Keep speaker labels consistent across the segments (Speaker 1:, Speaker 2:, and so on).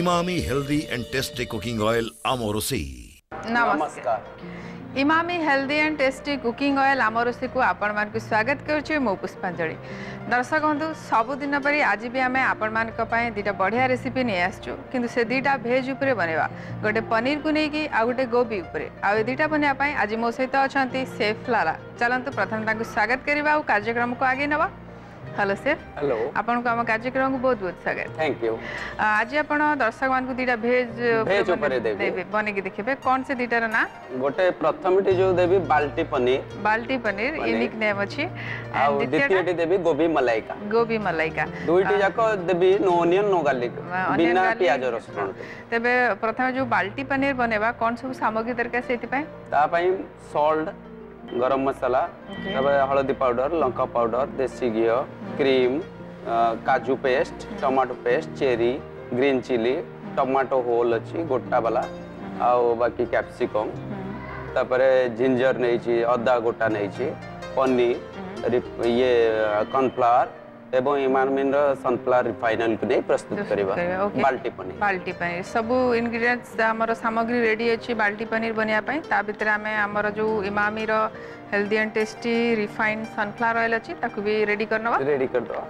Speaker 1: Emami healthy and tasty cooking oil आमोरोसी।
Speaker 2: नमस्कार। Emami healthy and tasty cooking oil आमरोसी को आपण मान स्वागत करुच्ची मो पुष्पांजलि। दर्शक बंधु सबुदिन परी आज भी आम आपण मान दीटा बढ़िया रेसिपी नहीं आसचु किंतु से दीटा भेज उपरे बनेवा गोटे पनीर को लेकिन आ गोटे गोभी उपरे आ दीटा बनवाई आज मो सहित अच्छा सेफ लाला। चलतु प्रथम स्वागत करवा और कार्यक्रम को आगे नवा। Hello chef.
Speaker 3: हेलो।
Speaker 2: आपन को हम कार्यक्रम को बहुत बहुत स्वागत।
Speaker 3: Thank you.
Speaker 2: आज आपण दर्शक मान को दीटा भेज
Speaker 3: ऊपर देबे
Speaker 2: बने के देखबे कौन से दीटार ना
Speaker 3: गोटे प्रथमटी जो देबी बाल्टी पनीर
Speaker 2: यूनिक नेम अछि
Speaker 3: आ द्वितीयटी देबी गोभी मलाइका दुईटी जाको देबी नो ओनियन नो गार्लिक बिना प्याज रसुन।
Speaker 2: तबे प्रथम जो बाल्टी पनीर बनेबा कौन सब सामग्री दरकार सेति पय
Speaker 3: ता पय सॉल्ट गरम मसाला तबे हळदी पाउडर लंका पाउडर देसी घी क्रीम काजू paste tomato paste cherry green chilli tomato whole अच्छी गोटा वाला आउ बाकी कैप्सिकम तापरे जिंजर नहीं छी अदा गोटा नहीं छी पनीर ये कॉर्नफ्लावर एवं इमानमिन सनफ्लावर रिफाइनल को नहीं प्रस्तुत करबा बाल्टी पनीर सब इंग्रेडिएंट्स हमर सामग्री रेडी अछि बाल्टी पनीर बनिया पय ता भीतर हमें हमर जो इमामी रो healthy and tasty refined sunflower oil अछि ताकू भी रेडी करनवा रेडी कर दो।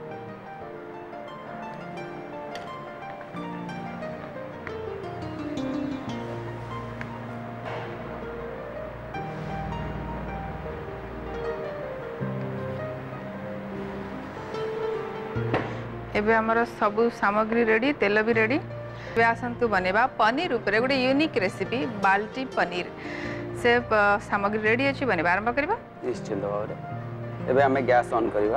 Speaker 2: एबे हमर सब सामग्री रेडी तेल भी रेडी आसतु बनेबा पनीर उपरे गोटे यूनिक रेसिपी बाल्टी पनीर से सामग्री रेडी अछि बनेबा आरंभ करबा
Speaker 3: निश्चित भाव एबे हमें गैस ऑन करबा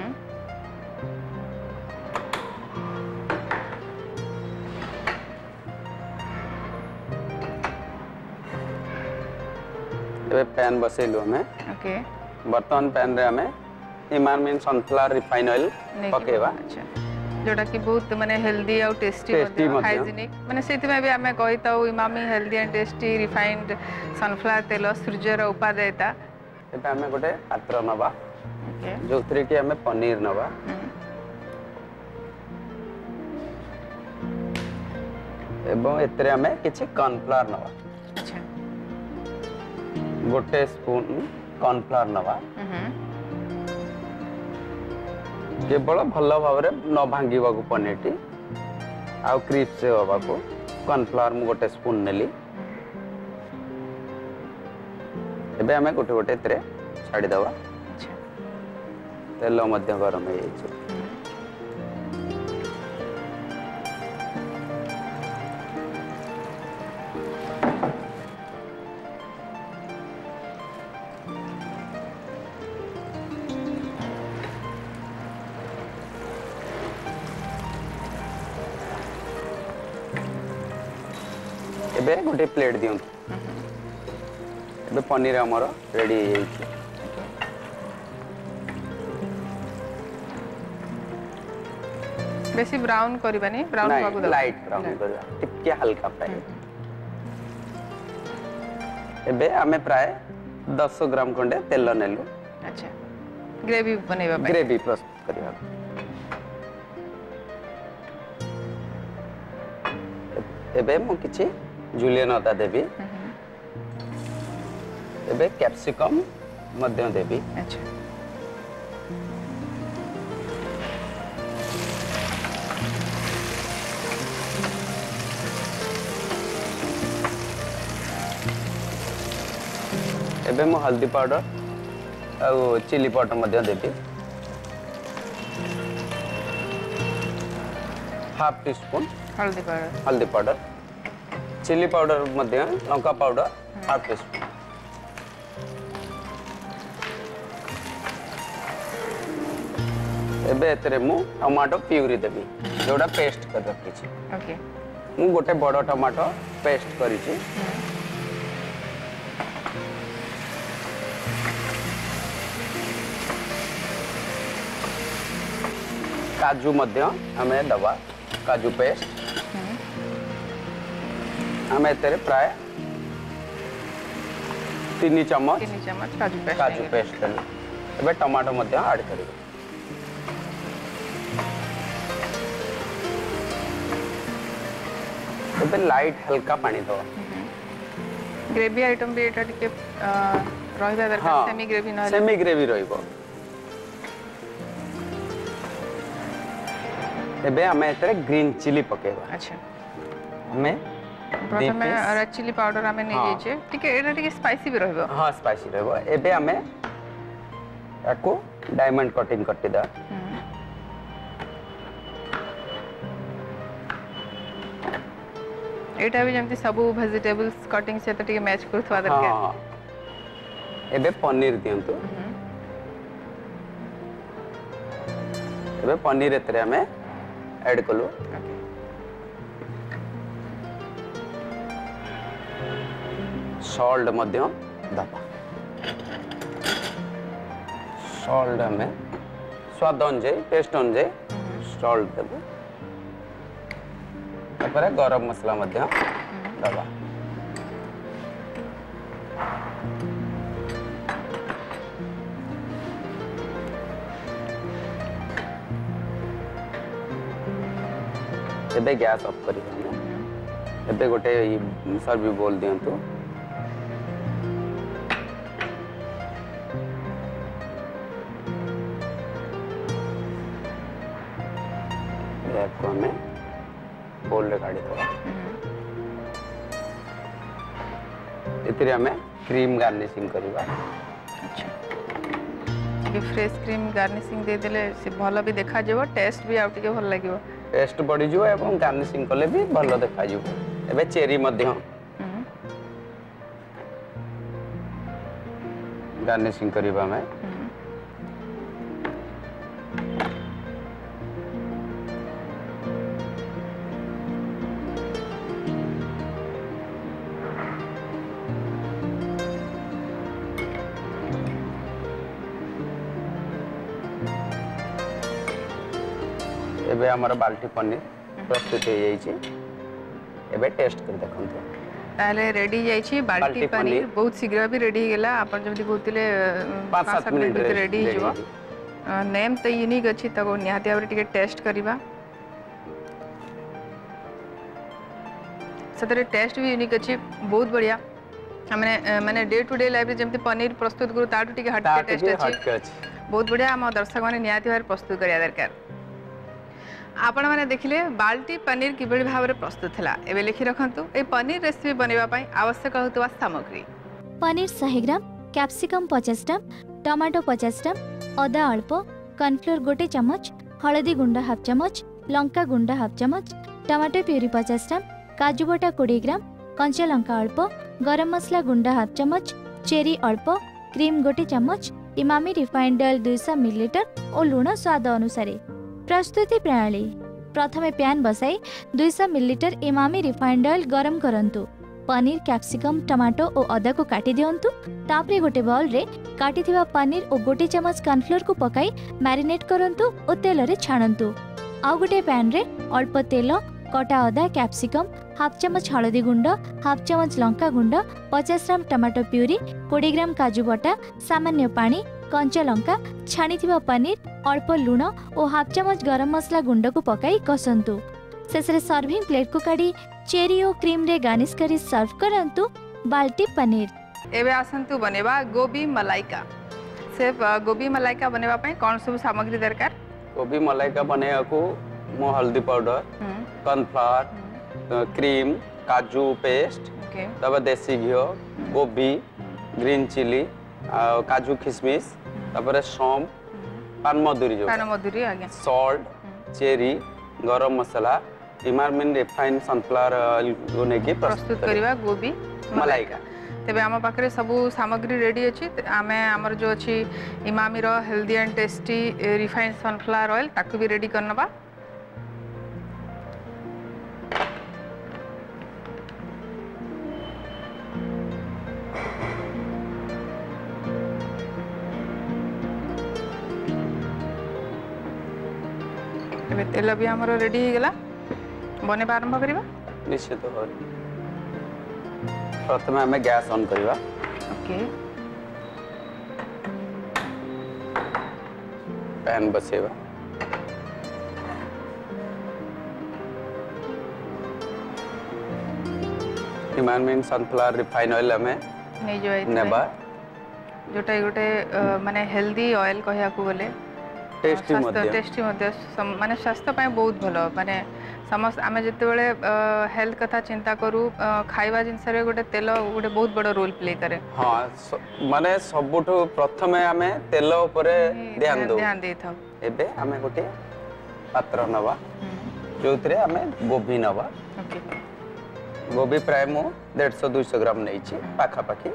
Speaker 3: एबे पैन बसेलु हमें ओके बर्तन पैन रे हमें इमानमिन सनफ्लावर रिफाइन ऑयल पकेबा
Speaker 2: अच्छा जोटा कि बहुत माने हेल्दी और टेस्टी हाइजीनिक माने सेति में भी हमें कहिता Emami healthy and tasty refined sunflower तेल सूर्यर उपादेयता
Speaker 3: एबे हमें गोटे पात्र नबा ओके जोथरे कि हमें पनीर नबा एवं एतरे हमें किछि कॉर्नफ्लावर नबा अच्छा गोटे स्पून कॉर्नफ्लावर नबा केवल भल भाव न भांगा पनीर आउ क्रिस्प से हवा को कॉर्नफ्लावर मु गोटे स्पून नेली एबे हमें गोटे गोटे तेरे छाड़ी दवा तेल मध्य गरम हो जाइए एबे गोटे प्लेट दियो एबे पनीर हमर रेडी हो जाइए
Speaker 2: बेसी ब्राउन करबानी ब्राउन पागु
Speaker 3: लाइट ब्राउन करबा टिके हल्का फ्राई एबे हमें प्राय 10 ग्राम खंडे तेल नेलु
Speaker 2: अच्छा ग्रेवी बनेबा
Speaker 3: ग्रेवी प्रस्तुत करबा एबे मु किछि जुलियन अदा देबी एबे कैप्सिकम मध्य देबी अच्छा एबे मु हल्दी पाउडर आ चिली पाउडर मध्य देबी हाफ टी स्पून हल्दी पाउडर चिली पाउडर मध्य लंका पाउडर हाफ टी स्पून एबे एतरे मु टमाटो प्यूरी देबी जोड़ा पेस्ट कर रखी छी ओके मु गोटे बड़ टमाटो पेस्ट करी छी काजू मध्य हमें दबा काजू पेस्ट हमें तेरे प्राय 3 चम्मच काजू पेस्ट एबे टमाटो मध्य ऐड करिबे ଏବେ ଲାଇଟ୍ ହାଲକା ପାଣି ଦବ।
Speaker 2: ग्रेवी आइटम भी एटा टिके रहिबा दरकार
Speaker 3: हाँ
Speaker 2: सेमी ग्रेवी न
Speaker 3: सेमी ग्रेवी रहिबो। एबे हमें एतरे ग्रीन चिली पकेबा।
Speaker 2: अच्छा
Speaker 3: हमें
Speaker 2: प्रथमे रेड चिली पाउडर हमें नै जेचे टिके एटा टिके स्पाइसी भी रहबो।
Speaker 3: हां स्पाइसी रहबो। एबे हमें याको डायमंड कटिंग करते दा।
Speaker 2: एटा भी जमती सब वेजिटेबल्स कटिंग से तो टिके मैच करथवा दरकार।
Speaker 3: हां एबे पनीर दियंतु। एबे पनीर एतरे हमें ऐड कलो। सॉल्ट मध्यम दबा। सॉल्ट हमें स्वाद अनुଯାयी टेस्ट अनुଯାयी सॉल्ट देबो। तापर गरम मसला मध्यम दबा। एबे गैस ऑफ करी हम। एबे गोटे सर्व बोल दियंतु। को हमें बोल रे काढ़ी दो। इतरे हमें क्रीम गार्निशिंग करिबा।
Speaker 2: अच्छा टिके फ्रेश क्रीम गार्निशिंग दे देले से भलो भी देखा जेबो टेस्ट भी आउ टिके भल लागिवो।
Speaker 3: टेस्ट बढ़ी जो एवं गार्निशिंग कले भी भलो देखा जो। एबे चेरी मध्य गार्निशिंग करिबा में। एबे हमर बाल्टी पनीर प्रस्तुत हो जाई छी। एबे टेस्ट कर देखंतो।
Speaker 2: ताले रेडी जाई छी बाल्टी पनीर बहुत शीघ्र भी रेडी गेला। अपन जमती कहतिले 5-7 मिनिट में रेडी हिजो। नेम तो यूनिक अछि तको निहाती आबरे टिके टेस्ट करिबा। सतरे टेस्ट भी यूनिक अछि बहुत बढ़िया। हमने माने डे टू डे लाइफ रे जमती पनीर प्रस्तुत करू ताटू टिके हट के टेस्ट अछि। बहुत बढ़िया हम दर्शक माने निहाती भार प्रस्तुत करिया दरकार। आपण माने देखिले बाल्टी पनीर किबळी भाबरे प्रस्तुत हला। एबे लिखि रखंतु ए पनीर रेसिपी बनेबा पई आवश्यक होतवा सामग्री।
Speaker 4: Paneer 100 gram, capsicum 50 gram, tomato 50 gram, अदा अल्प, कॉर्नफ्लोर गोटे चम्मच, हळदी गुंड हाफ चम्मच, लंका गुंड हाफ चम्मच, टमाटो प्यूरी 50 ग्राम, काजू बटा 20 ग्राम, कंचा लंका अल्प, गरम मसला गुंड हाफ चम्मच, चेरी अल्प, क्रीम गोटे चम्मच, इमामी रिफाइंड ऑयल 200 मिलीलीटर और लूण स्वाद अनुसार। प्रस्तुति प्रणाली प्रथमे पैन बसाई 200 मिलीलीटर इमामी रिफाइंड ऑयल गरम करंतु। पनीर, कैप्सिकम, टमाटो और अदा को काटी दियंतु। तापरे गोटे बाउल रे काटी थिबा पनीर और गोटे चम्मच कॉर्नफ्लोर को पकाई मैरिनेट करंतु और तेल रे छाणंतु। आ गोटे पैन रे अल्प तेल, कटा अदा, कैप्सिकम, हाफ चम्मच हळदी गुंड, हाफ चम्मच लंका गुंड, 50 ग्राम टमाटो प्यूरी, 20 ग्राम काजू बटा, सामान्य पानी, कंचा लंका, छाणीथिबा पनीर, अल्प लूण और हाफ चम्मच गरम मसला गुंड को पकाई कसंतु। शेषरे सर्विंग प्लेट को काढ़ी चेरी और क्रीम रे गार्निश करी सर्व करंतु बाल्टी पनीर।
Speaker 2: एबे आसंतु बनेबा गोभी मलाइका। सेफ गोभी मलाइका बनेबा पई कोन सब सामग्री दरकार?
Speaker 3: गोभी मलाइका बनेया को मो हल्दी पाउडर, कॉर्नफ्लोर, क्रीम, काजू पेस्ट, तब देसी घियो, गोभी, ग्रीन चिली, काजू किशमिश, तब सौंफ, पान मधुरी आगे, salt, cherry, garam masala, Emami refined sunflower oil को नेकी
Speaker 2: प्रस्तुत करिवा गोभी
Speaker 3: मलाइका।
Speaker 2: तेबे आम पाखरे सब सामग्री रेडी अछि। आमे हमर जो अछि इमामी रो healthy and tasty refined sunflower oil ताकू भी रेडी करनबा। तेल भी हमरो रेडी हो गला। बने आरंभ करिबा
Speaker 3: निश्चित हो। प्रथमे हमें गैस ऑन करिबा।
Speaker 2: ओके
Speaker 3: पैन बसेबा। हिमान मीन सनफ्लावर रिफाइन ऑयल हमें
Speaker 2: नहीं जो
Speaker 3: नेबा
Speaker 2: जोटा गोटे माने हेल्दी ऑयल कहया को बोले
Speaker 3: टेस्टी मध्य
Speaker 2: टेस्टी माने स्वास्थ्य पाए बहुत भलो माने समस्त आमे जते बेले हेल्थ कथा चिंता करू खाइबा जिनस रे गोटे तेल गोटे बहुत बड़ रोल प्ले करे।
Speaker 3: हाँ माने सबुठु प्रथमे आमे तेल ऊपर ध्यान
Speaker 2: दे था।
Speaker 3: एबे आमे गोटे पात्र नवा जोतरे आमे गोभी नवा।
Speaker 2: ओके
Speaker 3: गोभी प्राय मु 150-200 ग्राम नै छी पाखा पाखी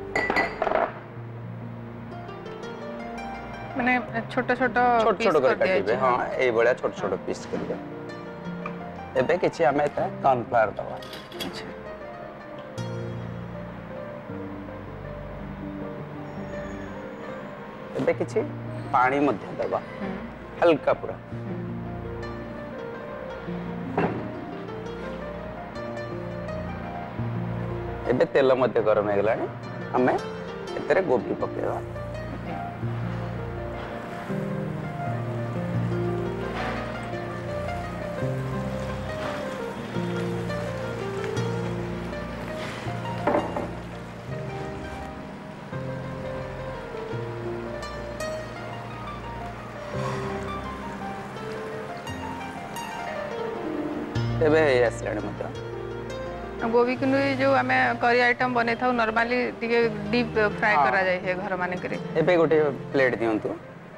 Speaker 2: माने छोट छोट
Speaker 3: कर काटिबे। हाँ एई बळा छोट छोट पीस करिवे। एबे किछि आमे एता कॉर्नफ्लावर दवा।
Speaker 2: अच्छा
Speaker 3: एबे किछि पानी मध्य दवा हल्का पूरा। एबे तेल मध्य गरम हे गलानी हमें एतरे गोभी पकेवा। एबे आसलानी मध्य
Speaker 2: गोभी किनु जो आमे करी आइटम बने थाउ नॉर्मली टिके डीप फ्राई करा जाय है घर माने करे।
Speaker 3: एबे गोटे प्लेट दियंतु।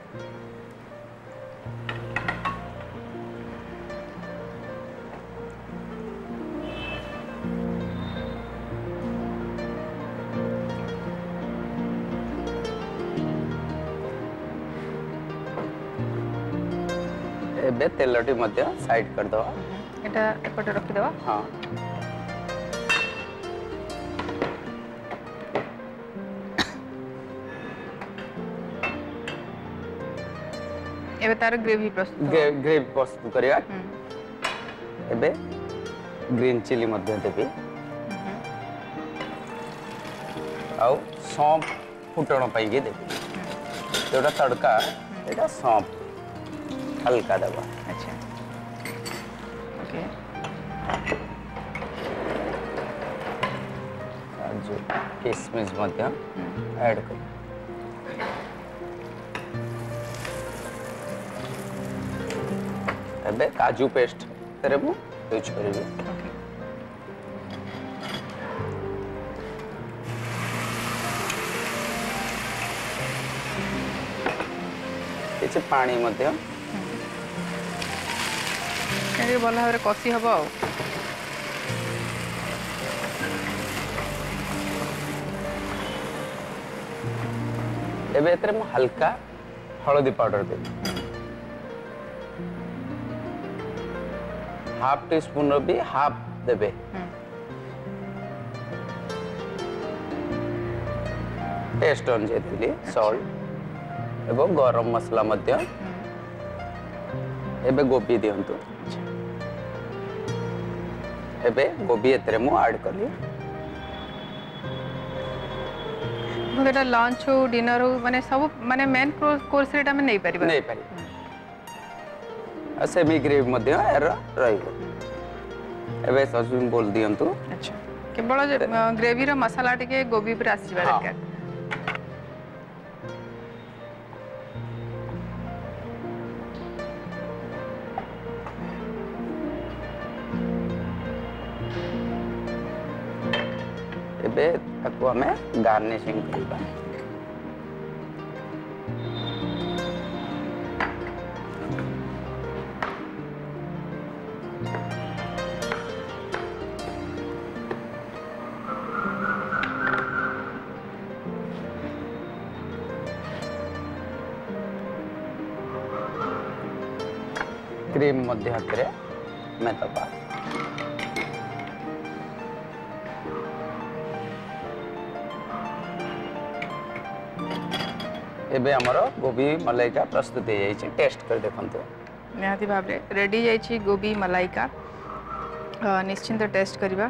Speaker 3: एबे तेलटी मध्य साइड कर दवा।
Speaker 2: एटा एपटे रखि दवा।
Speaker 3: हां
Speaker 2: एबे तार ग्रेवी
Speaker 3: प्रस्तुत करिया। एबे ग्रीन चिली मध्य देबी आउ सौंफ फुटण पाई के देबी। जोटा तड़का एटा सौंफ हल्का दबा।
Speaker 2: अच्छा ओके
Speaker 3: जो किशमिश मध्य ऐड कर। एबे काजू पेस्ट तेरे मु यूज करिवे।
Speaker 2: ओके
Speaker 3: किछि पानी मध्य
Speaker 2: ये भल भाव कषि हम।
Speaker 3: एबे एतरे मु हल्का हळदी पाउडर देबी। हाफ टी स्पून रो भी हाफ देबे। टेस्ट अनुसार देली सॉल्ट एवं गरम मसला मध्य। एबे गोभी दियंतु। एबे गोभी एतरे मु ऐड करली।
Speaker 2: मुझे लंच हो डिनर हो माने सब माने मेन कोर्स रेट में नहीं पारिबा
Speaker 3: नहीं पारि। सेमी ग्रेवी मध्य एरा रहिबो। एबे ससुन बोल दियंतु।
Speaker 2: अच्छा केवल ग्रेवी रो मसाला टिके गोभी पर आसी बा दरकार।
Speaker 3: एबे ताको हमें गार्निशिंग करबा। क्रीम मध्य हाथ में दबा। एबे हमरो गोभी मलाई का प्रस्तुत है जाई टेस्ट कर देखंतो।
Speaker 2: निहाती भाव रेडी जाई गोभी मलाई का निश्चिंत टेस्ट करबा।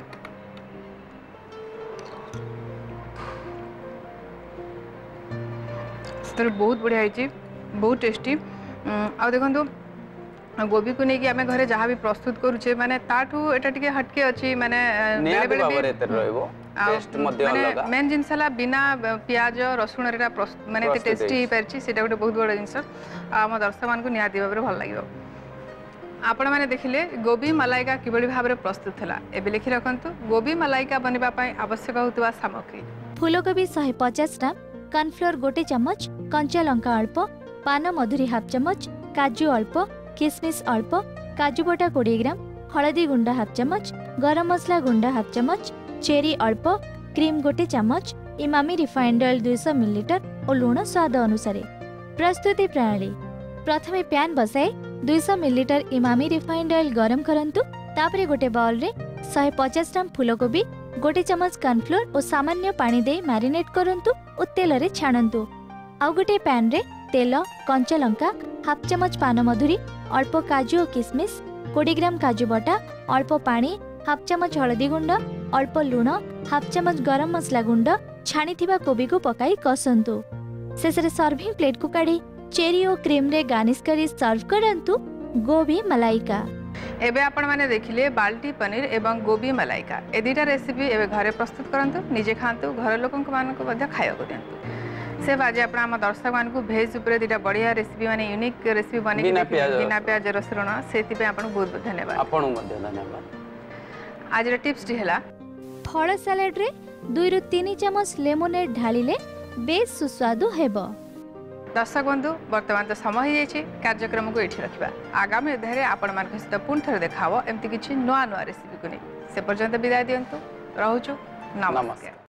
Speaker 2: बहुत बढ़िया है बहुत टेस्टी। आ देखो गोभी को लेकिन आम घरे जहाँ भी प्रस्तुत करुचे माने ताठू एटा टिके हटके अछि माने
Speaker 3: निहाती भाबरे एते रहइबो टेस्ट मध्ये अलग
Speaker 2: मेन जिनस बिना प्याज रसुण रे माने टेस्टी परछि सेटा गोटे बहुत बड़ जिनस आम दर्शक मान को निहाती भाबरे भल लागियो। आपण माने देखिले गोभी मलाइका किबळी भाबरे प्रस्तुत थला एबे लिखि रखंतु गोभी मलाइका बनिबा पई आवश्यक होतबा सामग्री
Speaker 4: फूलकोबी 150 ग्राम कॉर्नफ्लोर गोटे चम्मच कंचा लंका अल्प पान मधुरी हाफ चम्मच काजू अल्प किशमिश अल्प काजू बटा 20 ग्राम हळदी गुंडा हाफ चम्मच गरम मसला गुंडा हाफ चम्मच चेरी अल्प क्रीम गोटे चम्मच इमामी रिफाइंड ऑयल 200 मिलीलीटर और लूण स्वाद अनुसार। प्रस्तुति प्रणाली प्रथमे पैन बसाए 200 मिलीलीटर इमामी रिफाइंड ऑयल गरम करंतु तापरे गोटे बाउल रे 150 ग्राम फूलकोबी गोटे चम्मच कॉर्नफ्लोर और सामान्य पानी दे मैरिनेट करंतु और तेल रे छाणंतु। आउ गोटे पैन रे तेल कंचा लंका हाफ चम्मच पान मधुरी अल्प काजू और किशमिश 20 ग्राम काजू बटा अल्प पानी हाफ चम्मच हळदी गुंड अल्प लूण हाफ चम्मच गरम मसला गुंड छाणीथिबा कोबी को पकाई कसंतु। शेष रे सर्विंग प्लेट को काढी चेरी और क्रीम रे गार्निश करी सर्व करंतु गोभी मलाइका।
Speaker 2: एबे आपण माने देखिले बाल्टी पनीर एवं गोभी मलाइका ए दुईटा रेसिपी एबे घरे प्रस्तुत करंतु निजे खांतु घर लोकन मान को मध्ये खाइयो दियंतु। से बाजे आपण हम दर्शक मान को भेज ऊपर दुईटा बढ़िया रेसिपी माने यूनिक रेसिपी बने बिना प्याज रसुण सेति पे आपण बहुत बहुत धन्यवाद।
Speaker 3: आपण मध्ये धन्यवाद।
Speaker 2: आज रे टिप्स टी हला
Speaker 4: फल सलाड रे 2 रु 3 चम्मच लेमोनेड ढालिले बेस सुस्वादु हेबो।
Speaker 2: दर्शक बंधु वर्तमान तो समय हो कार्यक्रम को ये रखा आगामी अध्याय आपण मान सहित पुणी थे देखा एमती किसी नुआ नुआ रेसिपी को नहीं से पर्यंत विदाय दिंतु रोचु नमस्कार।